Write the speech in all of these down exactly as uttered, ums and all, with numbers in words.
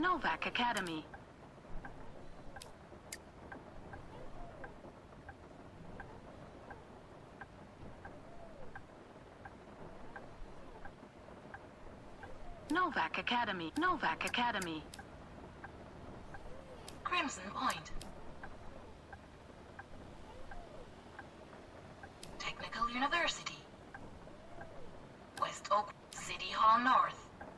Novak Academy. Novak Academy. Novak Academy. Crimson Point. Technical University. West Oak City Hall North.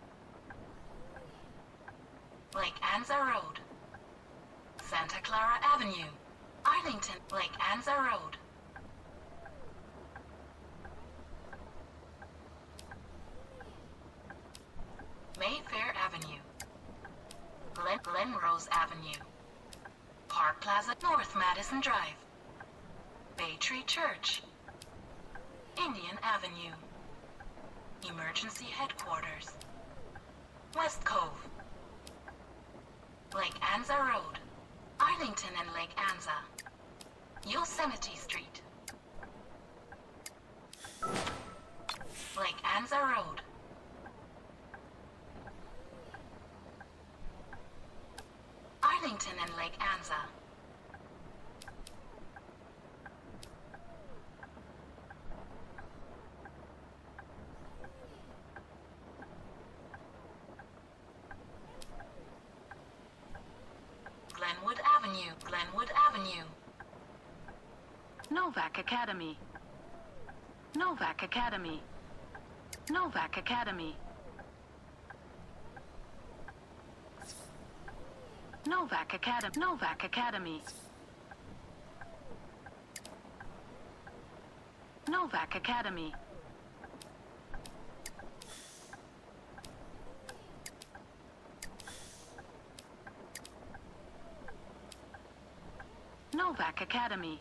Lake Anza Road. Santa Clara Avenue. Arlington. Lake Anza Road. Mayfair Avenue. Glen Glenrose Avenue. Park Plaza. North Madison Drive. Bay Tree Church. Indian Avenue. Emergency Headquarters. West Cove. Lake Anza Road. Arlington and Lake Anza. Yosemite Street. Lake Anza Road. Arlington and Lake Anza. Glenwood Avenue. Glenwood Avenue. Novak Academy. Novak Academy. Novak Academy. Novak Academy. Novak Academy. Novak Academy. Novak Academy.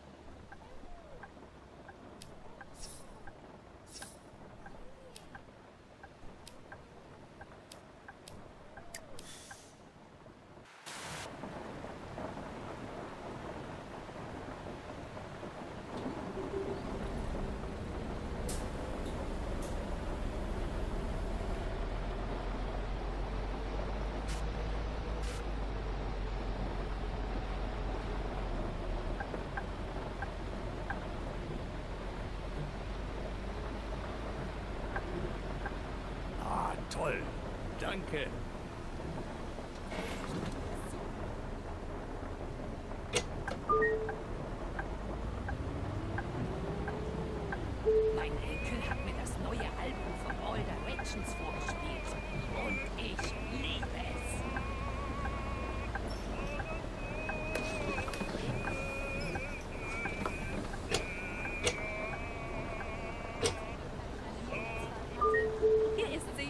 Toll, danke. Mein Enkel hat mir das neue Album von All Directions vorgespielt. Und ich liebe es. Hier ist sie.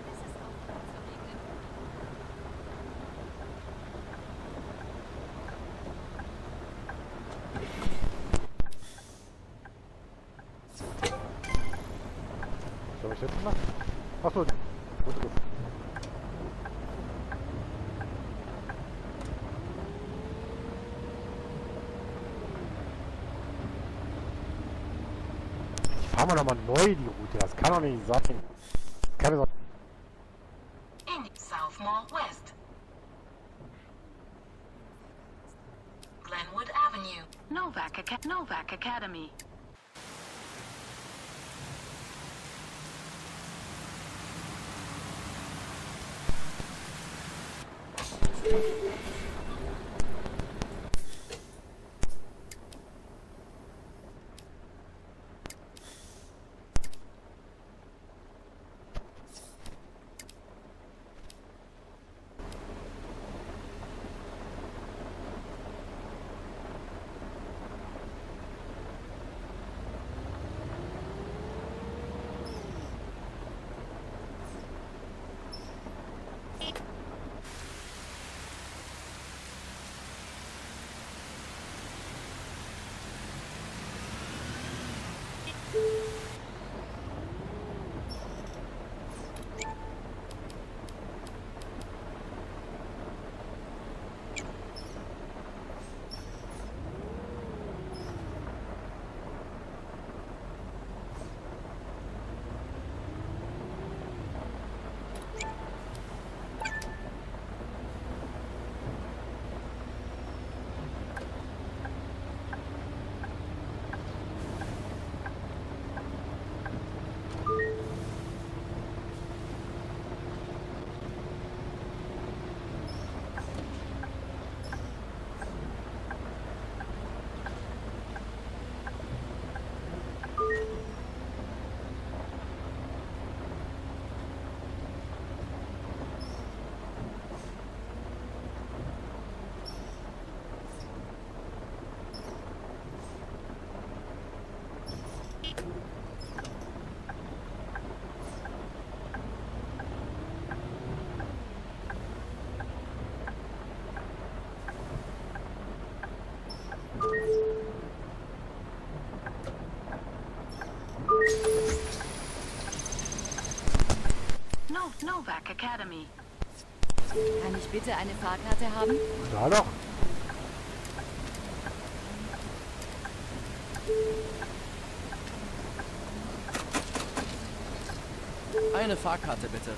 Was soll ich jetzt machen? Achso, gut, gut. Fahren wir nochmal neu die Route, das kann doch nicht sein. Kann doch... In South Mall West. Glenwood Avenue. Novak Aca- Novak Academy. Novak Academy. Kann ich bitte eine Fahrkarte haben? Da doch. Eine Fahrkarte bitte.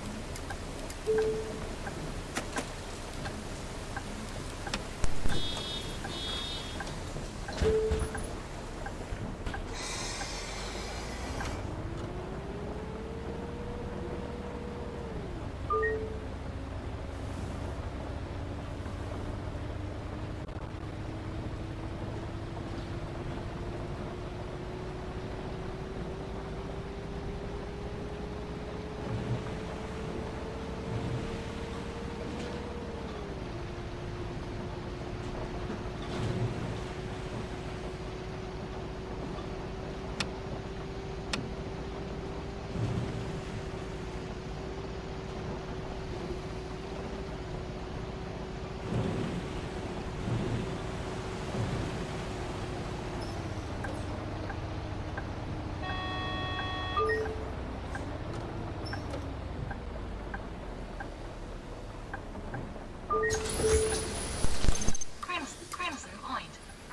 Crimson, Crimson Point.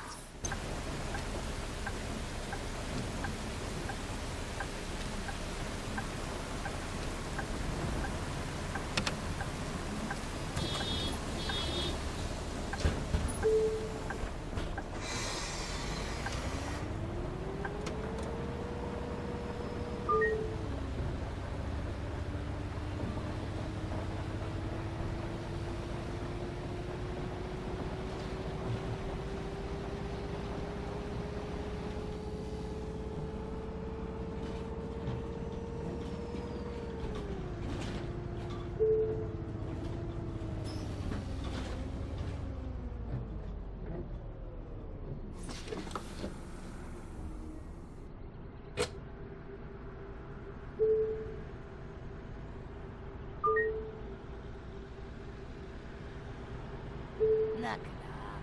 Na klar.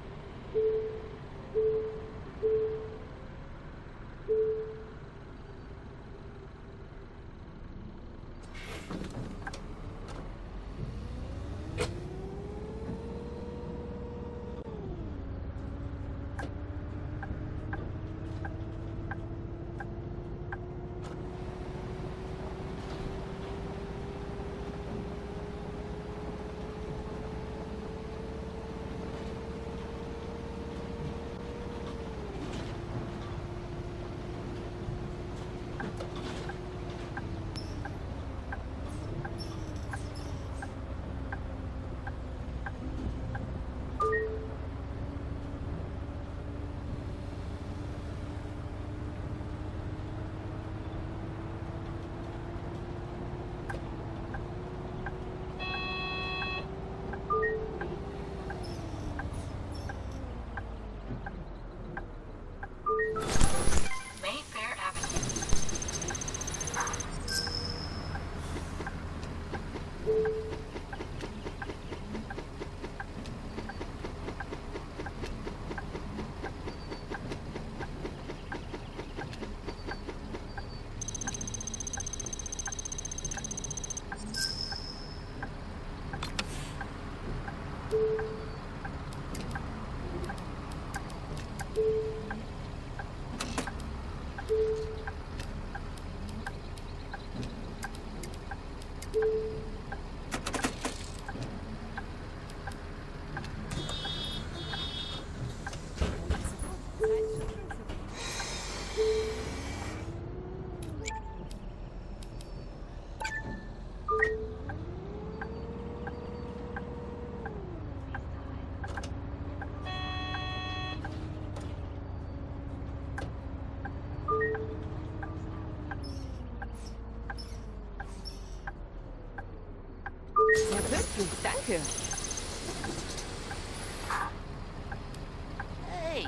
Mayfair Avenue. Sehr pünktlich, danke. Hey,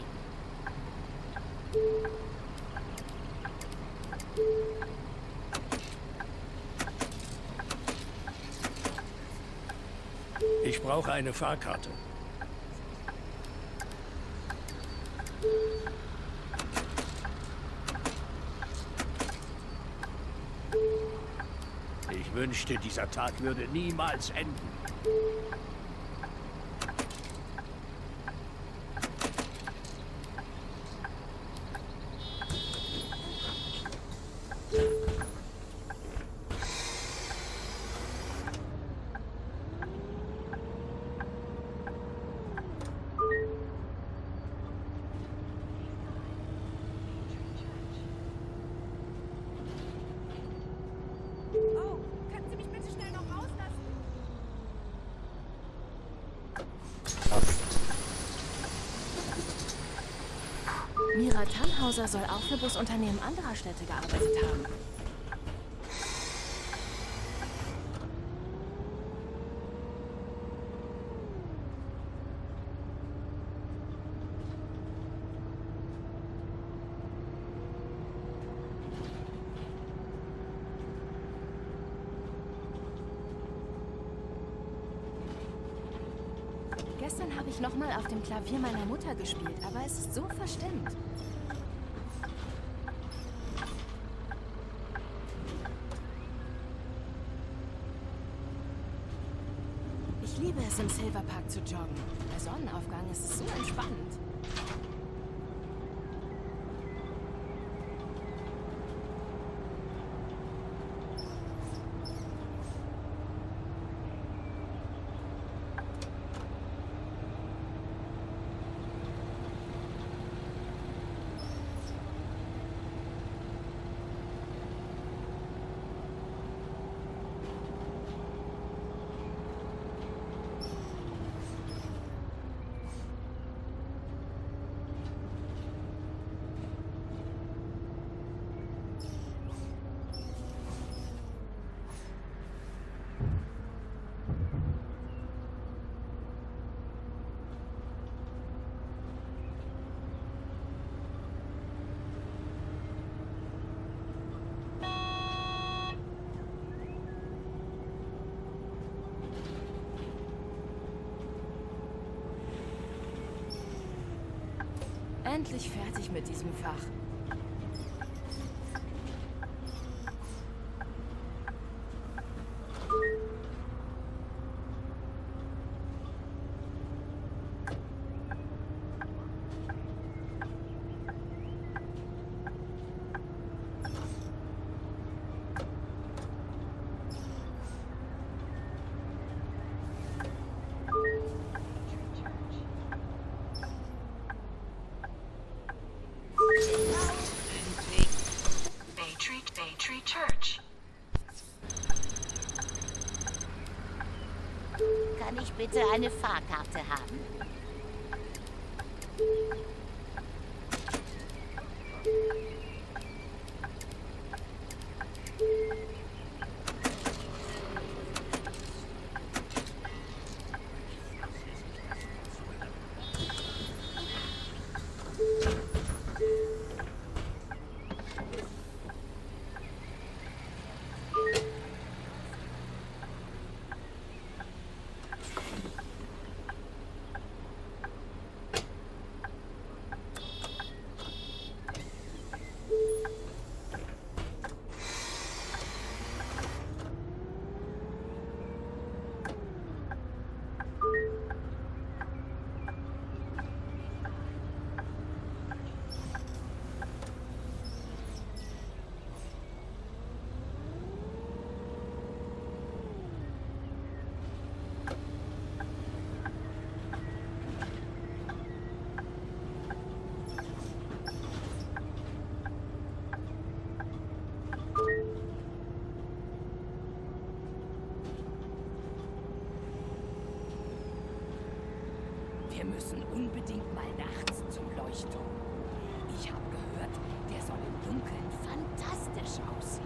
Ich brauche eine Fahrkarte. Ich wünschte, dieser Tag würde niemals enden. Oh, können Sie mich bitte schnell noch rauslassen? Mira Tannhauser soll auch für Busunternehmen anderer Städte gearbeitet haben. Gestern habe ich nochmal auf dem Klavier meiner Mutter gespielt, aber es ist so verstimmt. Ich liebe es, im Silverpark zu joggen. Bei Sonnenaufgang ist es so entspannt. Endlich fertig mit diesem Fach. Baytree, Baytree Church. Kann ich bitte eine Fahrkarte haben? Wir müssen unbedingt mal nachts zum Leuchtturm. Ich habe gehört, der soll im Dunkeln fantastisch aussehen.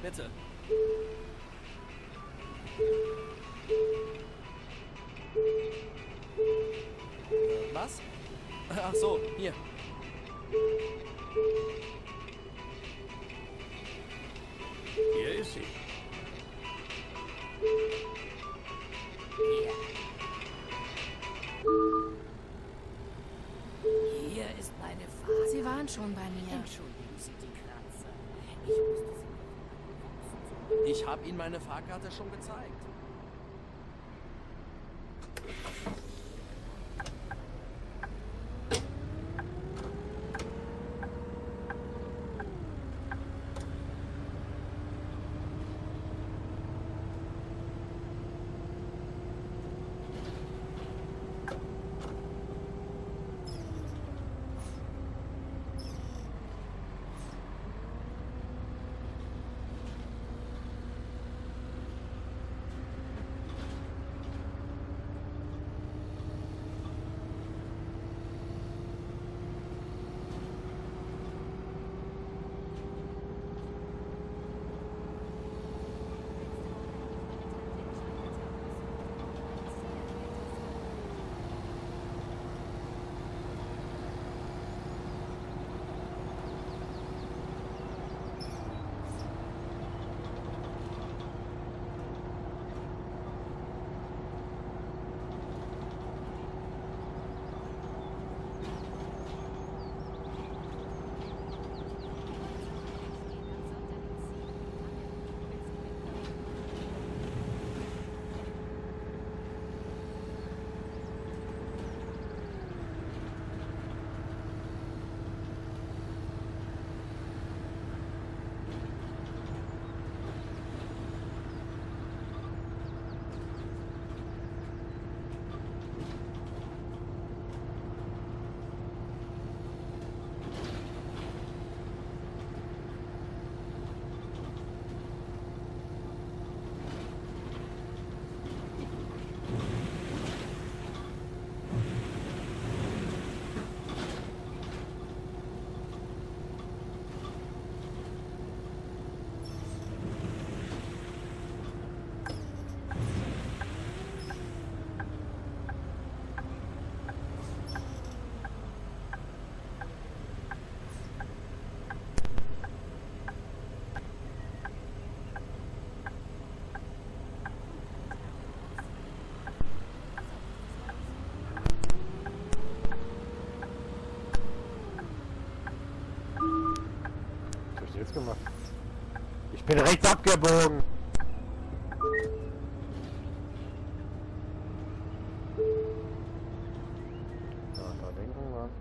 Bitte. Äh, was? Ach so, hier. Hier ist sie. Hier. Hier ist meine Fahrt. Sie waren schon bei mir. Entschuldigen Sie die Kratzer. Ich musste sie... Ich habe Ihnen meine Fahrkarte schon gezeigt. Jetzt gemacht. Ich bin rechts abgebogen. Ja, da denken wir.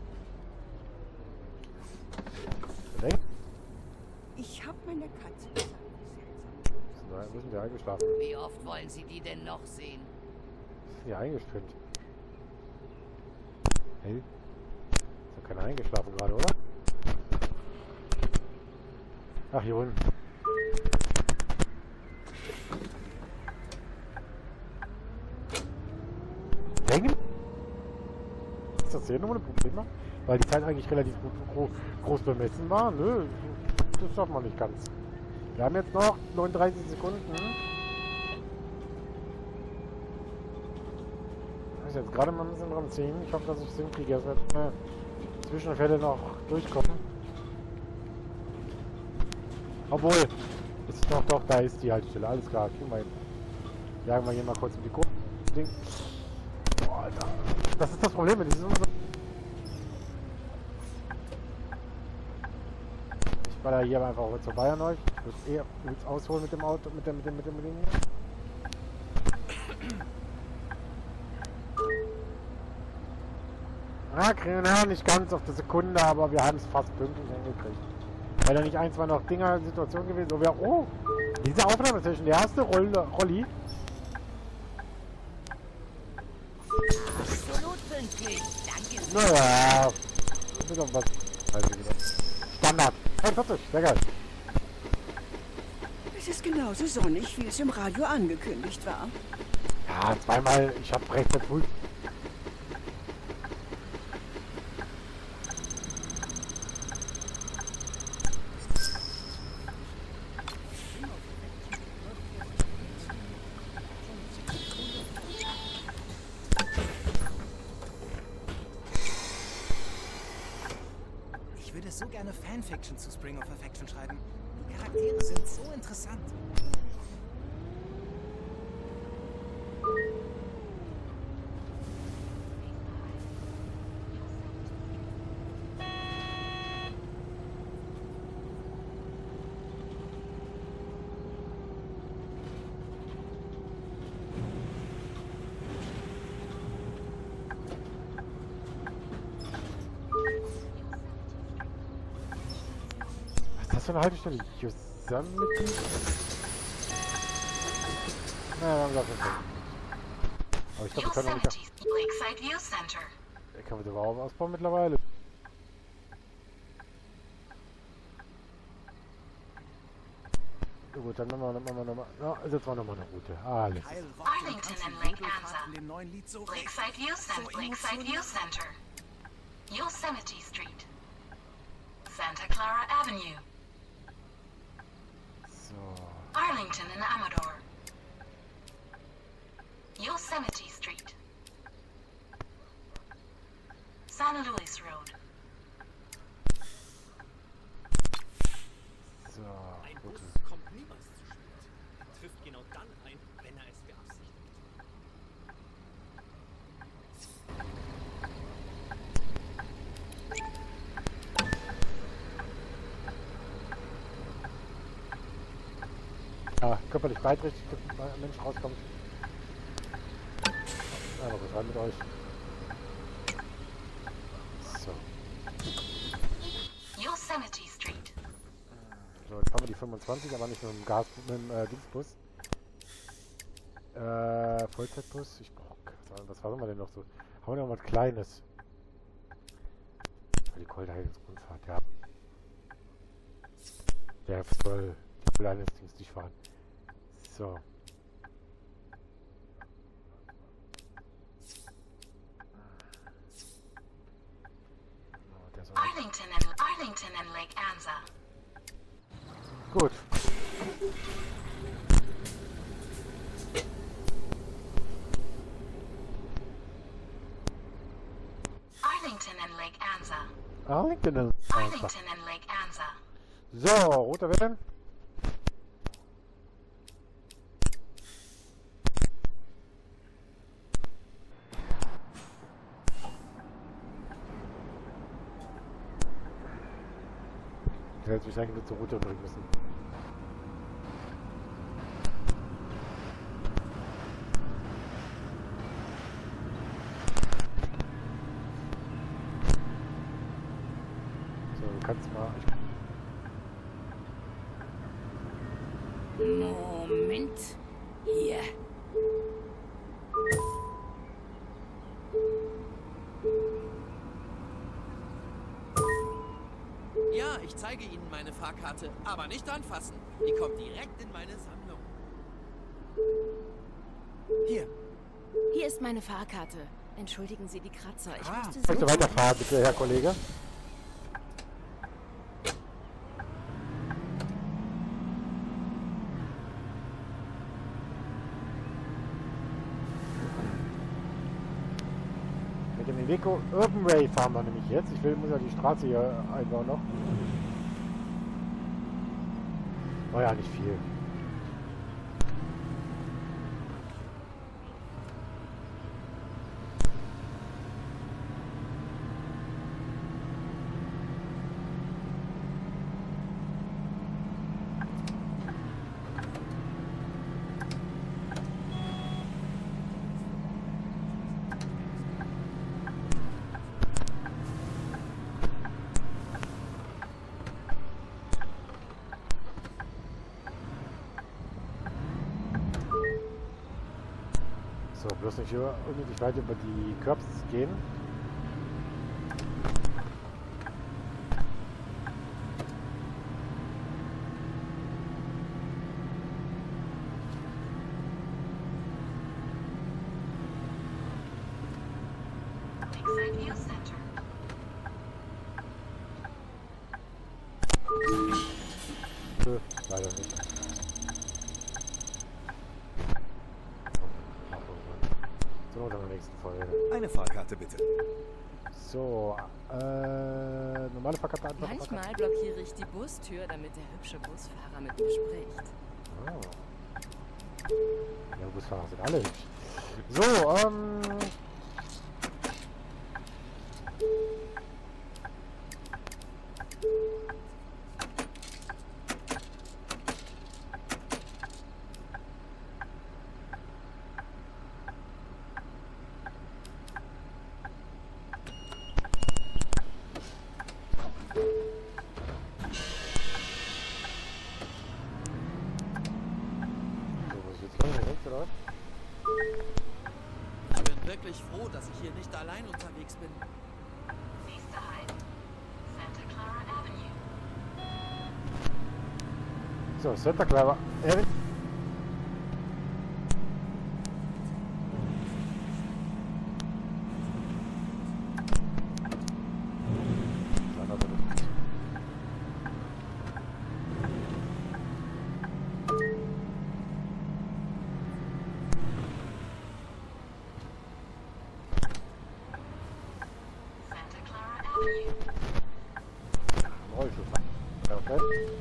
Denk. Ich habe meine Katze gesagt. Nein, wir sind ja eingeschlafen. Wie oft wollen Sie die denn noch sehen? Wir sind ja eingespinnt. Hey? Ist doch keiner eingeschlafen gerade, oder? Ach, hier unten. Denken? Ist das hier nochmal ein Problem? Weil die Zeit eigentlich relativ gut, gro groß bemessen war. Nö, das schafft man nicht ganz. Wir haben jetzt noch neununddreißig Sekunden. Ich muss jetzt gerade mal ein bisschen dran ziehen. Ich hoffe, dass ich es hinkriege, dass wir jetzt äh, Zwischenfälle noch durchkommen. Obwohl, ist doch, doch, da ist die Haltestelle. Alles klar, kriegen wir hin. Jagen wir hier mal kurz in die Kurve. Ding. Boah, Alter. Das ist das Problem mit diesem. Ich baller hier aber einfach jetzt vorbei an euch. Ich würde eher will's ausholen mit dem Auto, mit dem, mit dem, mit dem, mit dem hier. Ah, kriegen wir nicht ganz auf die Sekunde, aber wir haben es fast pünktlich hingekriegt. Wäre da nicht ein, zwei noch Dinger Situation gewesen, so wäre, oh, diese Aufnahmesession, die erste Roll Rolli. Absolut pünktlich. Danke. Naja, das ist doch was. Standard. einundvierzig, sehr geil. Es ist genauso sonnig, wie es im Radio angekündigt war. Ja, zweimal, ich hab recht verpult. würde so gerne Fanfiction zu Spring of Perfection schreiben. Die Charaktere sind so interessant. Was ist das für eine Haltestelle? Yosemite? Naja, wir haben das nicht. Aber ich glaube, wir können noch nicht... Lakeside View Center. Der kann man überhaupt ausbauen mittlerweile. Gut, dann machen wir nochmal, nochmal, no, setzen wir nochmal eine Route. Alles. Arlington and Lake Anza. Lakeside View Center. Lakeside View Center. Yosemite Street. Santa Clara Avenue. So. Arlington and Amador. Yosemite Street. San Luis Road. So, Ein gut. Bus kommt niemals zu spät. Trifft genau dann ein, wenn er es beabsichtigt. Ah, körperlich beeinträchtigt, dass ein Mensch rauskommt. Aber gut, rein mit euch. So. Yosemite Street. So, jetzt haben wir die fünfundzwanzig, aber nicht mit dem Gas, mit dem äh, Dingsbus. Äh, Vollzeitbus. Ich brauch, was haben wir denn noch so? Haben wir noch was Kleines? Für die Koldheilungsrundfahrt, ja. Ja, soll die kleines Dings nicht fahren. So. Oh, der soll Arlington and Arlington and Lake Anza. gut. Arlington and Lake Anza. Arlington and Arlington and Lake Anza. So, roter werden. Ich hätte mich eigentlich nur zur Route bringen müssen. So, du kannst mal... Ich Moment. Hier. Ja, ich zeige Ihnen meine Fahrkarte, aber nicht anfassen. Die kommt direkt in meine Sammlung. Hier. Hier ist meine Fahrkarte. Entschuldigen Sie die Kratzer. Ich Ah, musste möchte so... weiterfahren, bitte, Herr Kollege. Mit dem Iveco Urban Way fahren wir nämlich jetzt. Ich will, muss ja die Straße hier einbauen noch. War ja nicht viel. So, bloß nicht über, unnötig weit über die Curbs gehen. Lakeside View Center. Nö, leider nicht. Zur Not in der nächsten Folge. Eine Fahrkarte bitte. So, äh, normale Fahrkarte einfach. Manchmal blockiere ich die Bustür, damit der hübsche Busfahrer mit mir spricht. Oh. Ja, Busfahrer sind alle hübsch. So, ähm... Ich bin wirklich froh, dass ich hier nicht allein unterwegs bin. Nächster Halt. Santa Clara Avenue. So, Santa Clara. Äh, Santa Clara Avenue. Rollschuh. Perfekt.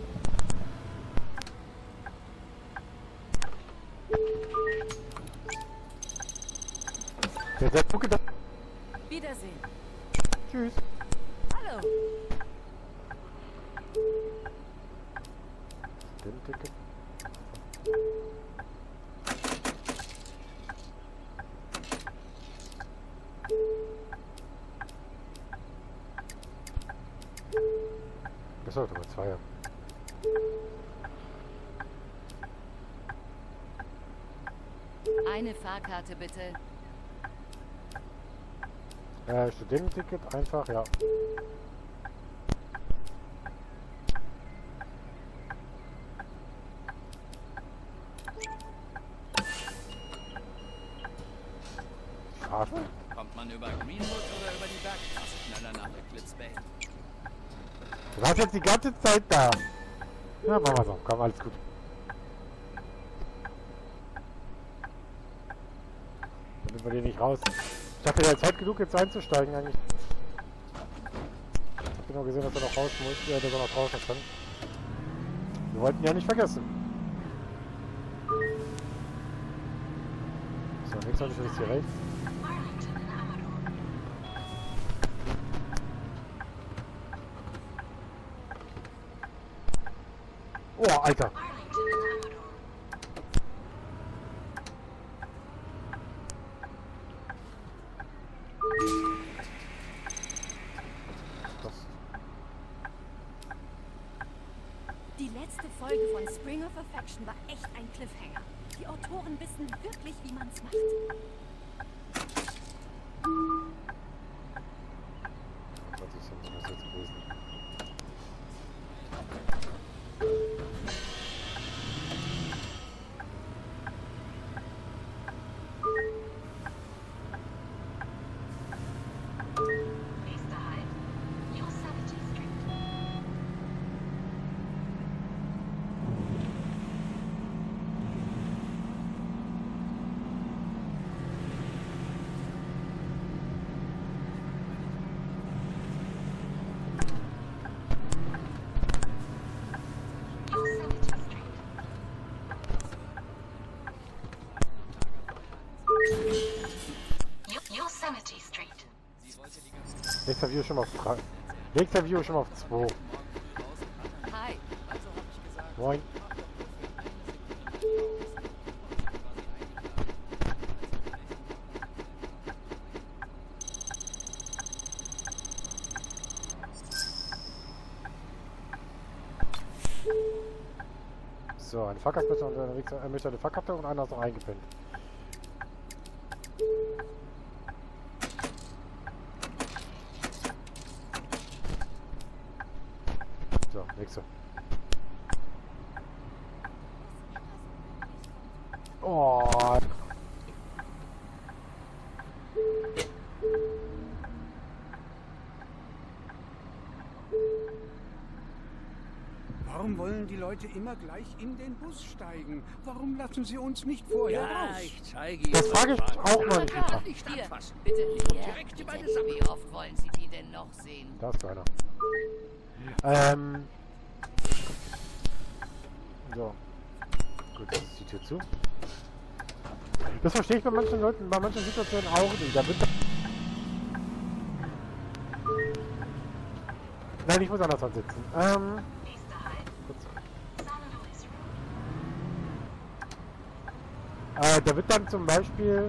Der hat gucke da. Wiedersehen. Tschüss. Hallo. Den Ticket. Das sollte mal zwei haben. Eine Fahrkarte bitte. Äh, Studententicket einfach, ja. Strafe? Kommt man über Greenwood oder über die Bergstraße schneller nach Eclipse Bay? Du warst jetzt die ganze Zeit da. Ja, machen wir so. Komm, alles gut. Dann nehmen wir den nicht raus. Ich dachte, der hat Zeit genug, jetzt einzusteigen eigentlich. Ich hab genau gesehen, dass er noch raus muss. Ja, dass er noch draußen kann. Wir wollten ihn ja nicht vergessen. So, nächstes Mal ist hier rechts. Arlington in Amador. Oh, Alter. Arlington in Amador. Das. Die letzte Folge von Spring of Affection war echt ein Cliffhanger. Die Autoren wissen wirklich, wie man's macht. Was ist denn das jetzt gewesen? Nächster Halt. Yosemite Street. Yosemite Street. Yo- Yosemite Street. Nächster View schon mal auf drei. Nächster View schon mal auf zwei. Hi. Moin. So, eine Fahrkarte und unterwegs ein Meter eine Fahrkarte und einer ist noch eingepennt. So, nächste. Oh. Warum wollen die Leute immer gleich in den Bus steigen? Warum lassen sie uns nicht vorher Ja, raus? ich zeige Ihnen. Das frage ich auch mal nicht. Ja, nicht anfassen. Bitte, ich komm direkt in meine Sammlung. Wie oft wollen Sie die denn noch sehen? Da ist keiner. Ähm. So. Gut, jetzt ist die Tür zu. Das verstehe ich bei manchen Leuten, bei manchen Situationen auch nicht. Da wird Nein, ich muss anders ansitzen. Ähm. Kurz. Äh, da wird dann zum Beispiel.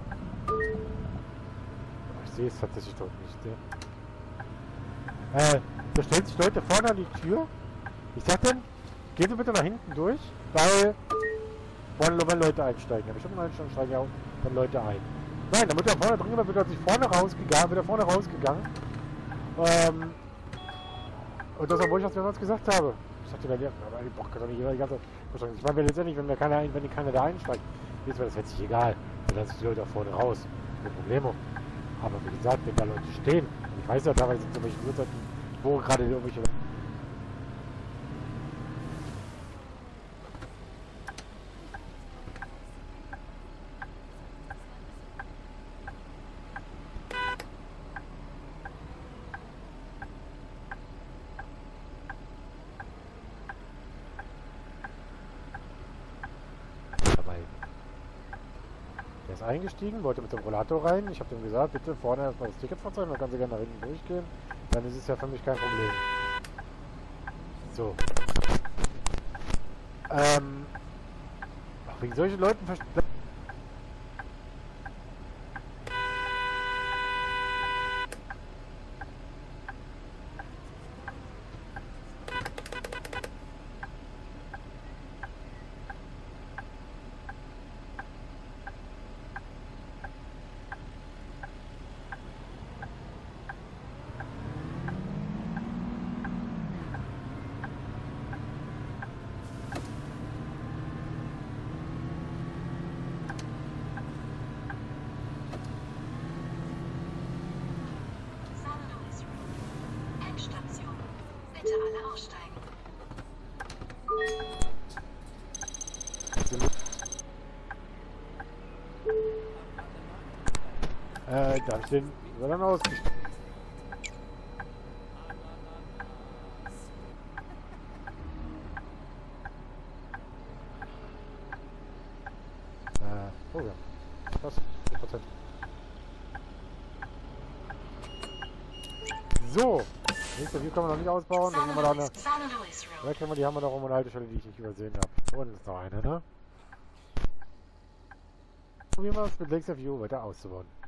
Ich sehe es tatsächlich dort nicht. Ja. Äh, da stellen sich Leute vorne an die Tür. Ich sag dann, gehen Sie bitte nach hinten durch, weil wollen wenn Leute einsteigen. Aber ich habe einen steigen ja auch dann Leute ein. Nein, damit er vorne drin war, wird er sich vorne rausgegangen, wird er vorne rausgegangen. Ähm. Und das, obwohl ich das mehrmals gesagt habe. Ich sagte mir, ja, aber ich brauche doch nicht die ganze Zeit. Ich meine, letztendlich, wenn, wir keiner ein, wenn die keiner da einsteigt, ist mir das jetzt nicht egal. Dann lasse ich die Leute auch vorne raus. Kein Problem. Aber wie gesagt, wenn da Leute stehen, ich weiß ja, teilweise sind irgendwelche Uhrzeiten, wo gerade irgendwelche. Der ist eingestiegen, wollte mit dem Rollator rein. Ich habe ihm gesagt, bitte vorne erstmal das Ticket verzeichnen, dann kann sie gerne nach hinten durchgehen. Dann ist es ja für mich kein Problem. So. Ähm. Ach, wegen solchen Leuten verstehe. Bitte alle aussteigen. Äh, darf ich den so dann ausgestellt? Äh, oh ja. Was? Prozent. So. Nächste View können wir noch nicht ausbauen. Dann haben wir da eine. Da können wir die haben wir noch um eine Haltestelle, die ich nicht übersehen habe. Und ist noch eine, ne? Probieren wir es mit Lakes of View weiter auszubauen.